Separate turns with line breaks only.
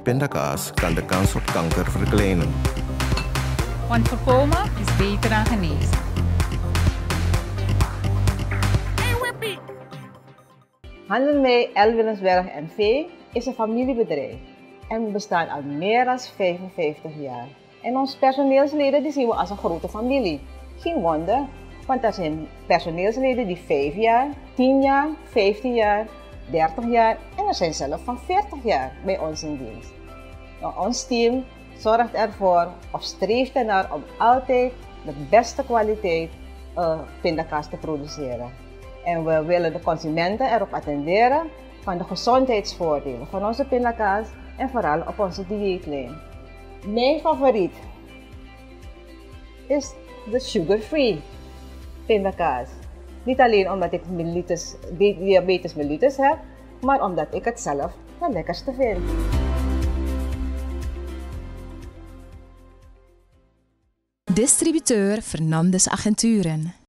Pindakaas kan de kans op kanker verkleinen.
Want voorkomen is beter dan genezen.
Handelmee Elwillensberg NV is een familiebedrijf en we bestaan al meer dan 55 jaar. En onze personeelsleden die zien we als een grote familie. Geen wonder, want er zijn personeelsleden die 5 jaar, 10 jaar, 15 jaar, 30 jaar en er zijn zelfs van 40 jaar bij ons in dienst. Nou, ons team zorgt ervoor of streeft ernaar om altijd de beste kwaliteit pindakaas te produceren. En we willen de consumenten erop attenderen van de gezondheidsvoordelen van onze pindakaas en vooral op onze dieetlijn. Mijn favoriet is de sugar-free pindakaas. Niet alleen omdat ik diabetes mellitus heb, maar omdat ik het zelf het lekkerste vind.
Distributeur Fernandes Agenturen.